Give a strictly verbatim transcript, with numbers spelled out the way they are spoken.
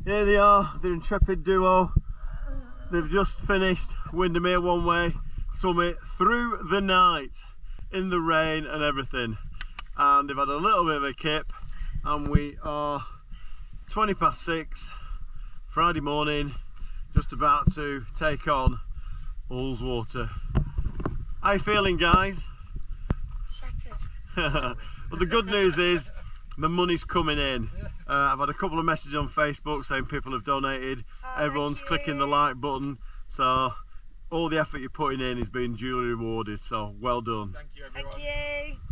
Here they are, the intrepid duo. They've just finished Windermere One Way Summit through the night in the rain and everything, and they've had a little bit of a kip, and we are twenty past six Friday morning, just about to take on Ullswater. How you feeling, guys? Shattered. Well, the good news is the money's coming in. Uh, I've had a couple of messages on Facebook saying people have donated. Oh, everyone's clicking the like button, so all the effort you're putting in is being duly rewarded, so well done. Thank you, everyone. Thank you.